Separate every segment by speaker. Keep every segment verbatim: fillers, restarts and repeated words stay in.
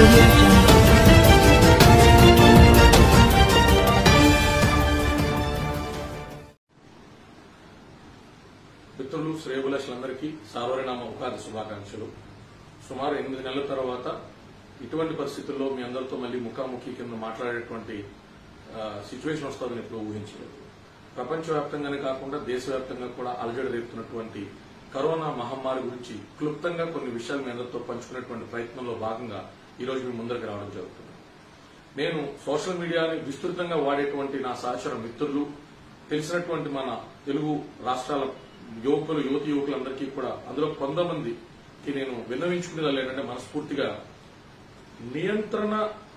Speaker 1: audio jungle.
Speaker 2: మిత్రులు శ్రేయోభిలాషులందరికీ సార్వరినామ ఉగాది శుభాకాంక్షలు. సుమారు ఎనిమిది నెలల తర్వాత ఇటువంటి పరిస్థితుల్లో మీ అందరితో మళ్లీ ముఖాముఖి కింద మాట్లాడేటువంటి సిచ్యువేషన్ వస్తుందని ఎప్పుడు ఊహించలేదు. ప్రపంచవ్యాప్తంగానే కాకుండా దేశవ్యాప్తంగా కూడా అలజడి రేపుతున్నటువంటి కరోనా మహమ్మారి గురించి క్లుప్తంగా కొన్ని విషయాలు మీ అందరితో పంచుకునేటువంటి ప్రయత్నంలో భాగంగా ఈ రోజు మీ ముందరికి రావడం జరుగుతుంది. నేను సోషల్ మీడియాని విస్తృతంగా వాడేటువంటి నా సహచర మిత్రులు, తెలిసినటువంటి మన తెలుగు రాష్ట్రాల యువకులు యువతి యువకులందరికీ కూడా అందులో కొంతమందికి నేను విన్నవించుకునేది ఏంటంటే, మనస్ఫూర్తిగా నియంత్రణ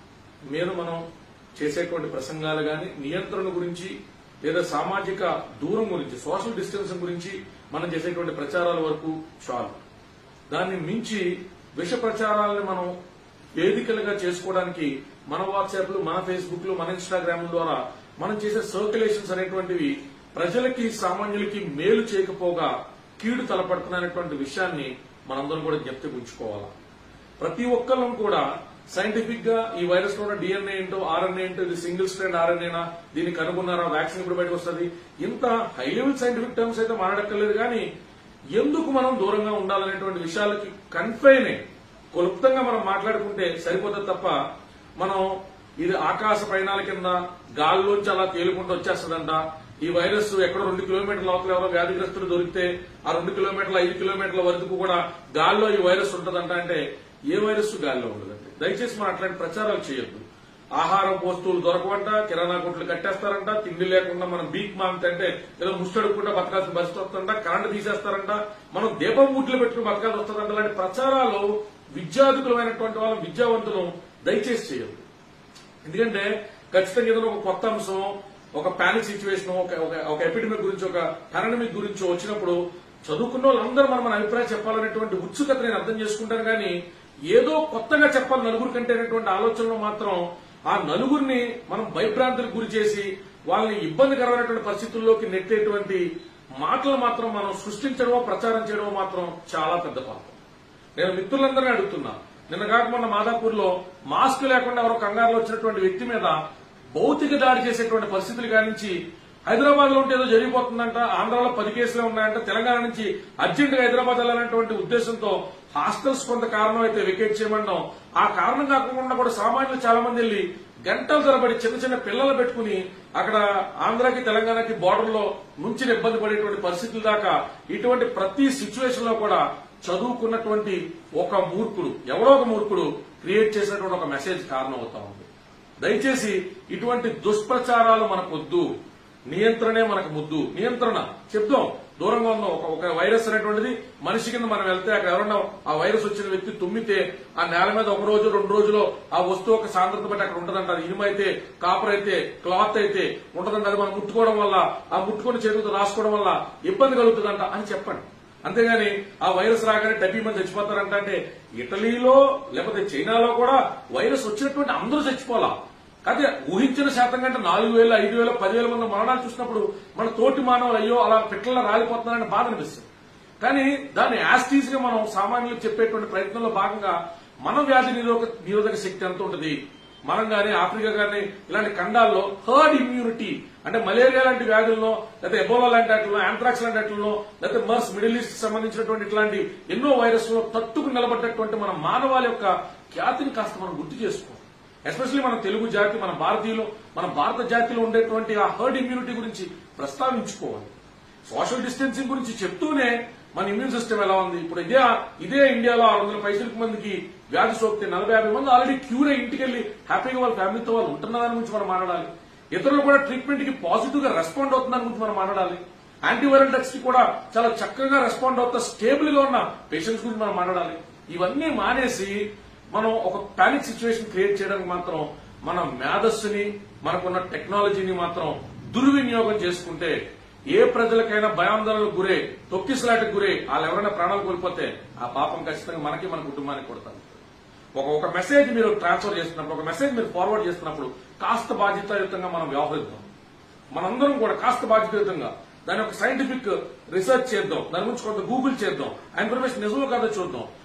Speaker 2: మీద మనం చేసేటువంటి ప్రసంగాలు గాని, నియంత్రణ గురించి లేదా సామాజిక దూరం గురించి, సోషల్ డిస్టెన్సింగ్ గురించి మనం చేసేటువంటి ప్రచారాల వరకు చాలు. దాన్ని మించి విష ప్రచారాలను మనం వేదికలుగా చేసుకోవడానికి మన వాట్సాప్లు, మన ఫేస్బుక్లు, మన ఇన్స్టాగ్రామ్ ద్వారా మనం చేసే సర్క్యులేషన్స్ అనేటువంటివి ప్రజలకి, సామాన్యులకి మేలు చేయకపోగా కీడు తలపడుతున్నటువంటి విషయాన్ని మనందరం కూడా జ్ఞప్తికి ఉంచుకోవాలా. ప్రతి ఒక్కళ్ళం కూడా సైంటిఫిక్ గా ఈ వైరస్ లో ఉన్న డిఎన్ఏ ఏంటో, ఆర్ఎన్ఏ ఏంటో, ఇది సింగిల్ స్ట్రాండ్ ఆర్ఎన్ఏనా, దీన్ని కనుగొన్నారా, వ్యాక్సిన్ ఇప్పుడు బయటకు వస్తుంది, ఇంత హై లెవెల్ సైంటిఫిక్ టర్మ్స్ అయితే మాట్లాడక్కర్లేదు. కానీ ఎందుకు మనం దూరంగా ఉండాలనేటువంటి విషయాలకి కన్ఫైన్ క్లుప్తంగా మనం మాట్లాడుకుంటే సరిపోతుంది తప్ప, మనం ఇది ఆకాశ పయనాల కింద గాల్లోంచి అలా తేలుకుంటూ వచ్చేస్తుందంట, ఈ వైరస్ ఎక్కడో రెండు కిలోమీటర్ల లోపల ఎవరో వ్యాధిగ్రస్తులు దొరికితే ఆ రెండు కిలోమీటర్ల ఐదు కిలోమీటర్ల వరకు కూడా గాల్లో ఈ వైరస్ ఉంటుందంట అంటే ఏ వైరస్ గాల్లో ఉండదండి. దయచేసి మనం అట్లాంటి ప్రచారాలు చేయొద్దు. ఆహారం వస్తువులు దొరకవంట, కిరాణా కొట్లు కట్టేస్తారంట, తిండి లేకుండా మనం బీక్ మాంతంటే ఏదో ముష్టడుకుంటా బతకాల్సిన పరిస్థితి వస్తుందంట, కరెంటు తీసేస్తారంట, మనం దీపం ముట్లు పెట్టుకుని బతకాల్సి వస్తుందంట. అలాంటి ప్రచారాలు విద్యార్థికులమైనటువంటి వాళ్ళ విద్యావంతులు దయచేసి చేయొద్దు. ఎందుకంటే ఖచ్చితంగా ఏదైనా ఒక కొత్త అంశం, ఒక పానిక్ సిచ్యువేషన్, ఒక ఎపిడమిక్ గురించి, ఒక పాండమిక్ గురించి వచ్చినప్పుడు చదువుకున్న వాళ్ళందరూ మనం మన అభిప్రాయం చెప్పాలనేటువంటి ఉత్సుకత నేను అర్థం చేసుకుంటాను. కానీ ఏదో కొత్తగా చెప్పాలి నలుగురు కంటే అనేటువంటి ఆలోచనలో మాత్రం ఆ నలుగురిని మనం భయభ్రాంతులకు గురి చేసి వాళ్ళని ఇబ్బందికరమైనటువంటి పరిస్థితుల్లోకి నెట్టేటువంటి మాటలు మాత్రం మనం సృష్టించడమో ప్రచారం చేయడమో మాత్రం చాలా పెద్ద పాపం. నేను మిత్రులందరినీ అడుగుతున్నా, నిన్న కాక మొన్న మాదాపూర్ లో మాస్క్ లేకుండా ఎవరో కంగారులో వచ్చినటువంటి వ్యక్తి మీద భౌతిక దాడి చేసేటువంటి పరిస్థితులు కానించి, హైదరాబాద్ లో ఉంటే ఏదో జరిగిపోతుందంట, ఆంధ్రాలో పది కేసులే ఉన్నాయంట, తెలంగాణ నుంచి అర్జెంట్ గా హైదరాబాద్ వెళ్లాలనేటువంటి ఉద్దేశంతో హాస్టల్స్ కొంత కారణం అయితే వెకేట్ చేయమంటాం. ఆ కారణం కాకుండా కూడా సామాన్యులు చాలా మంది వెళ్లి గంటల తరబడి చిన్న చిన్న పిల్లలు పెట్టుకుని అక్కడ ఆంధ్రాకి తెలంగాణకి బోర్డర్ లో నుంచి ఇబ్బంది పడేటువంటి పరిస్థితుల దాకా ఇటువంటి ప్రతి సిచ్యువేషన్ లో కూడా చదువుకున్నటువంటి ఒక మూర్ఖుడు, ఎవరో ఒక మూర్ఖుడు క్రియేట్ చేసినటువంటి ఒక మెసేజ్ కారణం అవుతా ఉంది. దయచేసి ఇటువంటి దుష్ప్రచారాలు మనకొద్దు. నియంత్రణే మనకు ముద్దు. నియంత్రణ చెప్తాం, దూరంగా ఉందాం. ఒక వైరస్ అనేటువంటిది మనిషి కింద మనం వెళ్తే అక్కడ ఎవరన్నా ఆ వైరస్ వచ్చిన వ్యక్తి తుమ్మితే ఆ నేల మీద ఒక రోజు రెండు రోజులో ఆ వస్తువు ఒక సాంద్రత బట్టి అక్కడ ఉంటదంట. అది ఇనుము అయితే, కాపర్ అయితే, క్లాత్ అయితే ఉంటదంట. అది మనం ముట్టుకోవడం వల్ల, ఆ ముట్టుకుని చేతులతో రాసుకోవడం వల్ల ఇబ్బంది కలుగుతుందంట అని చెప్పండి. అంతేగాని ఆ వైరస్ రాగానే డెబ్బై మంది చచ్చిపోతారంట అంటే, ఇటలీలో లేకపోతే చైనాలో కూడా వైరస్ వచ్చినటువంటి అందరూ చచ్చిపోలా. అదే ఊహించిన శాతం కంటే నాలుగు వేల ఐదు వేల పదివేల మంది మరణాలు చూసినప్పుడు మన తోటి మానవులు అయ్యో అలా పిట్టల్లో రాలిపోతున్నారని బాధ అనిపిస్తుంది. కానీ దాన్ని యాస్టీజ్ గా మనం సామాన్యులకు చెప్పేటువంటి ప్రయత్నంలో భాగంగా మన వ్యాధి నిరోధక నిరోధక శక్తి ఎంత ఉంటుంది, మనం గానీ ఆఫ్రికా గానీ ఇలాంటి ఖండాల్లో హర్డ్ ఇమ్యూనిటీ అంటే మలేరియా లాంటి వ్యాధుల్లో, లేకపోతే ఎబోలా లాంటి వాటిల్లో, యాంథ్రాక్స్ లాంటి వాటిల్లో, లేకపోతే మర్స్ మిడిల్ ఈస్ట్ సంబంధించినటువంటి ఇట్లాంటి ఎన్నో వైరస్ లో తట్టుకు నిలబడ్డటువంటి మన మానవాళి యొక్క ఖ్యాతిని కాస్త మనం గుర్తు చేసుకోవాలి. ఎస్పెషల్లీ మన తెలుగు జాతి, మన భారతీయులు, మన భారత జాతిలో ఉండేటువంటి ఆ హర్డ్ ఇమ్యూనిటీ గురించి ప్రస్తావించుకోవాలి. సోషల్ డిస్టెన్సింగ్ గురించి చెప్తూనే మన ఇమ్యూన్ సిస్టమ్ ఎలా ఉంది. ఇప్పుడు ఇదే ఇదే ఇండియాలో ఆరు వందల పైసలకు మందికి వ్యాధి సోకితే నలభై యాభై మంది ఆల్రెడీ క్యూర్ అయి ఇంటికి వెళ్లి హ్యాపీగా వాళ్ళ ఫ్యామిలీతో వాళ్ళు ఉంటున్న దాని గురించి మనం మాట్లాడాలి. ఇతరులు కూడా ట్రీట్మెంట్ కి పాజిటివ్ గా రెస్పాండ్ అవుతున్న దాని గురించి మనం మాట్లాడాలి. యాంటీవైరల్ డ్రగ్స్ కి కూడా చాలా చక్కగా రెస్పాండ్ అవుతా స్టేబుల్ గా ఉన్న పేషెంట్స్ గురించి మనం మాట్లాడాలి. ఇవన్నీ మానేసి మనం ఒక పానిక్ సిచ్యువేషన్ క్రియేట్ చేయడానికి మాత్రం మన మేధస్సుని, మనకున్న టెక్నాలజీని మాత్రం దుర్వినియోగం చేసుకుంటే ఏ ప్రజలకైనా భయాందోళనకు గురే, తొక్కిసలాటకు గురే, వాళ్ళు ఎవరైనా ప్రాణాలు కోల్పోతే ఆ పాపం ఖచ్చితంగా మనకి, మన కుటుంబానికి కొడతారు. ఒక ఒక మెసేజ్ మీరు ట్రాన్స్ఫర్ చేస్తున్నప్పుడు, ఒక మెసేజ్ మీరు ఫార్వర్డ్ చేస్తున్నప్పుడు కాస్త బాధ్యతాయుతంగా మనం వ్యవహరిద్దాం. మనందరం కూడా కాస్త బాధ్యతాయుతంగా దాని ఒక సైంటిఫిక్ రీసెర్చ్ చేద్దాం, దాని గురించి కొంత గూగుల్ చేద్దాం, ఆ ఇన్ఫర్మేషన్ నిజమో కాదో చూద్దాం.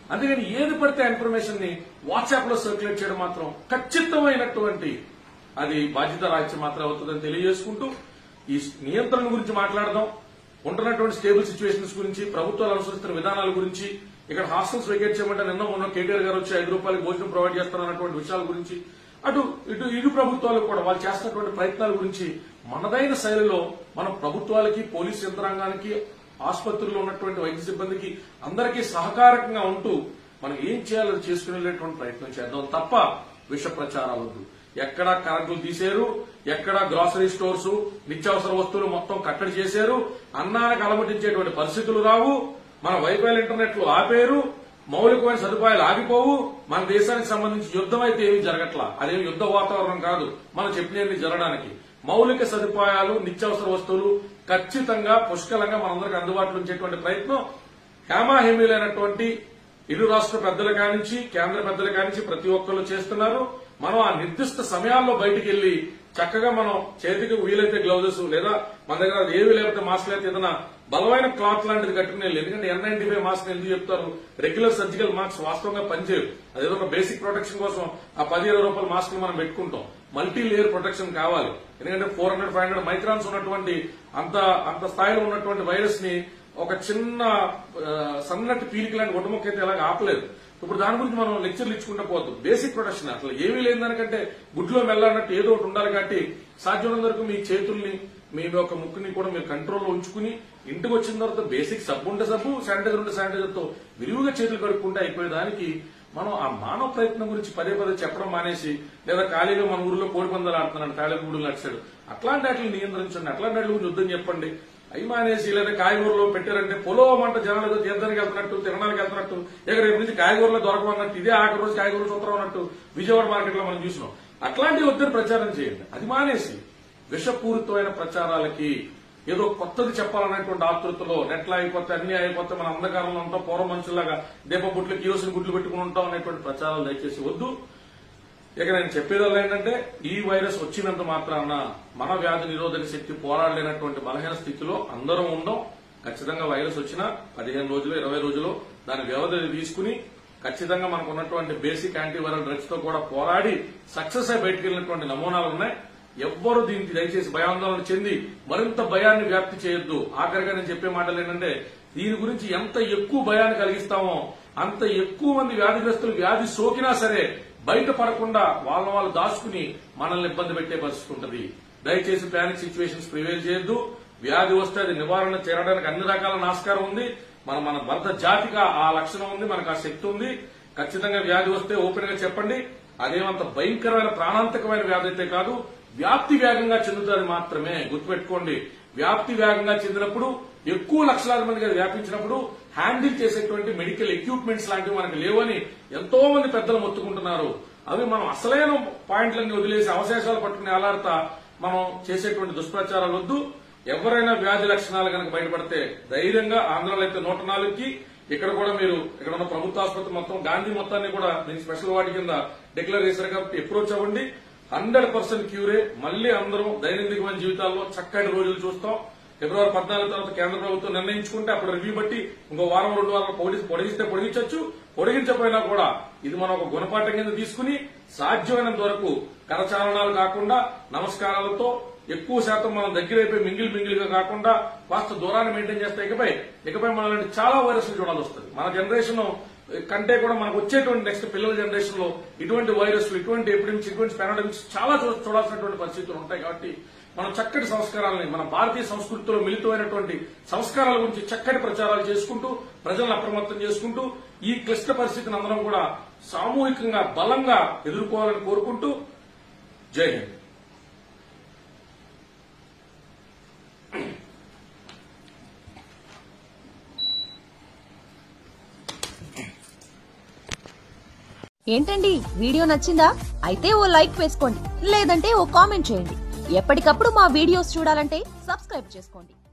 Speaker 2: అందుకని ఏది పడితే ఆ ఇన్ఫర్మేషన్ ని వాట్సాప్ లో సర్క్యులేట్ చేయడం మాత్రం ఖచ్చితమైనటువంటి అది బాధ్యత రాజ్యం మాత్రం అవుతుందని తెలియజేసుకుంటూ ఈ నియంత్రణ గురించి మాట్లాడదాం, ఉంటున్నటువంటి స్టేబుల్ సిచ్యువేషన్స్ గురించి, ప్రభుత్వాలు అనుసరిస్తున్న విధానాల గురించి, ఇక్కడ హాస్టల్స్ వెకేట్ చేయమంటే నిన్న మొన్న కేటీఆర్ గారు వచ్చి ఐదు రూపాయలకు భోజనం ప్రొవైడ్ చేస్తారన్నటువంటి విషయాల గురించి, అటు ఇటు ఇరు ప్రభుత్వాలు కూడా వాళ్ళు చేస్తున్నటువంటి ప్రయత్నాల గురించి మనదైన శైలిలో మనం ప్రభుత్వాలకి, పోలీసు యంత్రాంగానికి, ఆసుపత్రుల్లో ఉన్నటువంటి వైద్య సిబ్బందికి అందరికీ సహకారకంగా ఉంటూ మనం ఏం చేయాలో చేసుకునేటువంటి ప్రయత్నం చేద్దాం తప్ప విష ప్రచారాలు వద్దు. ఎక్కడా కరెంటులు తీశారు, ఎక్కడా గ్రాసరీ స్టోర్స్ నిత్యావసర వస్తువులు మొత్తం కట్టడి చేశారు, అన్నానికి అలమటించేటువంటి పరిస్థితులు రావు, మన వైఫై ఇంటర్నెట్లు ఆపేరు, మౌలికమైన సదుపాయాలు ఆగిపోవు, మన దేశానికి సంబంధించి యుద్దం అయితే ఏమీ జరగట్లా, అదేమి యుద్ధ వాతావరణం కాదు మనం చెప్పినవి జరగడానికి. మౌలిక సదుపాయాలు, నిత్యావసర వస్తువులు ఖచ్చితంగా పుష్కలంగా మనందరికీ అందుబాటులో ఉంచేటువంటి ప్రయత్నం హేమాహేమీలైనటువంటి ఇరు రాష్ట్ర పెద్దల కానించి కేంద్ర పెద్దల కానించి ప్రతి ఒక్కరు చేస్తున్నారు. మనం ఆ నిర్దిష్ట సమయాల్లో బయటికి వెళ్లి చక్కగా మనం చేతికి వీలైతే గ్లౌజెస్ లేదా మన దగ్గర ఏవి లేకపోతే మాస్క్ అయితే ఏదైనా బలమైన క్లాత్ లాంటిది కట్టుకునే, ఎందుకంటే ఎన్ నైన్టీ ఫైవ్ మాస్క్ ఎందుకు చెప్తారు, రెగ్యులర్ సర్జికల్ మాస్క్ వాస్తవంగా పనిచేయరు, అదేదో ఒక బేసిక్ ప్రొటెక్షన్ కోసం ఆ పది ఇరవై రూపాయల మాస్క్ మనం పెట్టుకుంటాం. మల్టీ లేయర్ ప్రొటెక్షన్ కావాలి, ఎందుకంటే four hundred five hundred microns ఉన్నటువంటి అంత అంత స్థాయిలో ఉన్నటువంటి వైరస్ ని ఒక చిన్న సన్నటి పీలికి లాంటి ఒడ్డుముక్క అయితే ఎలాగ ఆపలేదు. ఇప్పుడు దాని గురించి మనం లెక్చర్లు ఇచ్చుకుంటూ పోద్దు. బేసిక్ ప్రొటెక్షన్ అసలు ఏమీ లేని దానికంటే గుడ్లో మెల్లన్నట్టు ఏదో ఒకటి ఉండాలి. కాబట్టి సాధ్యమైనంత వరకు మీ చేతుల్ని, మీ యొక్క ముక్కుని కూడా మీరు కంట్రోల్లో ఉంచుకుని ఇంటికి వచ్చిన తర్వాత బేసిక్ సబ్బు ఉంటే సబ్బు, శానిటైజర్ ఉంటే శానిటైజర్ తో విరివిగా చేతులు కడుక్కుంటే అయిపోయేదానికి మనం ఆ మానవ ప్రయత్నం గురించి పదే పదే చెప్పడం మానేసి, లేదా ఖాళీగా మన ఊర్లో కోడి పందాలు ఆడుతున్నాడు తాళగూడులు నడిచాడు, అట్లాంటి వాటిని నియంత్రించండి, అట్లాంటి వాటి గురించి యుద్ధం చెప్పండి. అవి మానేసి లేదా కాయగూరలో పెట్టారంటే పొలవమంట జనాలు తీర్థానికి వెళ్తున్నట్టు, తిరణాలకు వెళ్తున్నట్టు, ఇక రేపు నుంచి కాయగూరలో దొరకమన్నట్టు, ఇదే ఆఖరి రోజు కాయగూరలు సూత్రం అన్నట్టు విజయవాడ మార్కెట్ లో మనం చూసినాం. అట్లాంటి వద్దని ప్రచారం చేయండి. అది మానేసి విషపూరితమైన ప్రచారాలకి ఏదో కొత్తది చెప్పాలనేటువంటి ఆతృతలో నెట్లా అయిపోతే అన్ని అయిపోతే మన అంధకారంలో ఉంటాం, పూర్వ మనుషుల్లాగా దీప గుట్లు కిరోసిన్ గుడ్లు పెట్టుకుని ఉంటాం అనేటువంటి ప్రచారాలు దయచేసి వద్దు. ఇక నేను చెప్పేదల్లా ఏంటంటే ఈ వైరస్ వచ్చినంత మాత్రాన మన వ్యాధి నిరోధక శక్తి పోరాడలేనటువంటి బలహీన స్థితిలో అందరం ఉందాం. ఖచ్చితంగా వైరస్ వచ్చినా పదిహేను రోజులు ఇరవై రోజులు దాని వ్యవధి తీసుకుని ఖచ్చితంగా మనకు ఉన్నటువంటి బేసిక్ యాంటీవైరల్ డ్రగ్స్ తో కూడా పోరాడి సక్సెస్ అయి బయటకు వెళ్ళినటువంటి నమూనాలు ఉన్నాయి. ఎవ్వరూ దీనికి దయచేసి భయాందోళన చెంది మరింత భయాన్ని వ్యాప్తి చేయొద్దు. ఆఖరిగా నేను చెప్పే మాటలు ఏంటంటే దీని గురించి ఎంత ఎక్కువ భయాన్ని కలిగిస్తామో అంత ఎక్కువ మంది వ్యాధిగ్రస్తులు వ్యాధి సోకినా సరే బయట పడకుండా వాళ్ళ వాళ్ళు దాచుకుని మనల్ని ఇబ్బంది పెట్టే పరిస్థితి ఉంటుంది. దయచేసి ప్యానిక్ సిచ్యువేషన్స్ ప్రివేల్ చేయొద్దు. వ్యాధి వస్తే అది నివారణ చేయడానికి అన్ని రకాల నాస్కారం ఉంది. మన మన భర్త జాతిగా ఆ లక్షణం ఉంది, మనకు ఆ శక్తి ఉంది. ఖచ్చితంగా వ్యాధి వస్తే ఓపెన్ గా చెప్పండి. అదేమంత భయంకరమైన ప్రాణాంతకమైన వ్యాధి అయితే కాదు, వ్యాప్తి వేగంగా చెందుతుంది మాత్రమే. గుర్తుపెట్టుకోండి, వ్యాప్తి వేగంగా చెందినప్పుడు ఎక్కువ లక్షలాది మందికి అది వ్యాపించినప్పుడు హ్యాండిల్ చేసేటువంటి మెడికల్ ఎక్విప్మెంట్స్ లాంటివి మనకు లేవని ఎంతో మంది పెద్దలు మొత్తుకుంటున్నారు. అవి మనం అసలైన పాయింట్లన్నీ వదిలేసి అవశేషాలు పట్టుకుని అలాడతా మనం చేసేటువంటి దుష్ప్రచారాలు వద్దు. ఎవరైనా వ్యాధి లక్షణాలు కనుక బయటపడితే ధైర్యంగా ఆంధ్రాలో అయితే నూట నాలుగుకి ఇక్కడ కూడా మీరు ఇక్కడ ఉన్న ప్రభుత్వ ఆసుపత్రి మొత్తం గాంధీ మొత్తాన్ని కూడా దీని స్పెషల్ వార్డు కింద డిక్లేర్ చేశారు కాబట్టి అప్రోచ్ అవ్వండి. హండ్రెడ్ పర్సెంట్ క్యూరే. మళ్లీ అందరం దైనందికమైన జీవితాల్లో చక్కటి రోజులు చూస్తాం. ఫిబ్రవరి పద్నాలుగు తర్వాత కేంద్ర ప్రభుత్వం నిర్ణయించుకుంటే అప్పుడు రివ్యూ బట్టి ఇంకో వారం రెండు వారాలు పొడిగిస్తే పొడిగించవచ్చు, పొడిగించకపోయినా కూడా ఇది మనం ఒక గుణపాఠం కింద తీసుకుని సాధ్యమైనంత వరకు కరచాలనాలు కాకుండా నమస్కారాలతో ఎక్కువ శాతం మనం దగ్గరైపోయి మింగిల్ మింగిల్గా కాకుండా కాస్త దూరాన్ని మెయింటైన్ చేస్తే ఇకపై ఇకపై మనల్ని చాలా వైరస్లు చూడాల్సి వస్తుంది. మన జనరేషన్ కంటే కూడా మనకు వచ్చేటువంటి నెక్స్ట్ పిల్లల జనరేషన్ లో ఇటువంటి వైరస్లు, ఇటువంటి ఎపిడమిక్స్, ఇటువంటి పాండమిక్స్ చాలా చూడాల్సినటువంటి పరిస్థితులు ఉంటాయి. కాబట్టి మనం చక్కటి సంస్కారాలని మన భారతీయ సంస్కృతిలో మిళితమైనటువంటి సంస్కారాల గురించి చక్కటి ప్రచారాలు చేసుకుంటూ ప్రజలను అప్రమత్తం చేసుకుంటూ ఈ క్లిష్ట పరిస్థితిని అందరం కూడా సామూహికంగా బలంగా ఎదుర్కోవాలని కోరుకుంటూ జై హింద్.
Speaker 1: ఏంటండి వీడియో నచ్చిందా? అయితే ఓ లైక్ వేసుకోండి, లేదంటే ఓ కామెంట్ చేయండి. ఎప్పటికప్పుడు మా వీడియోస్ చూడాలంటే సబ్స్క్రైబ్ చేసుకోండి.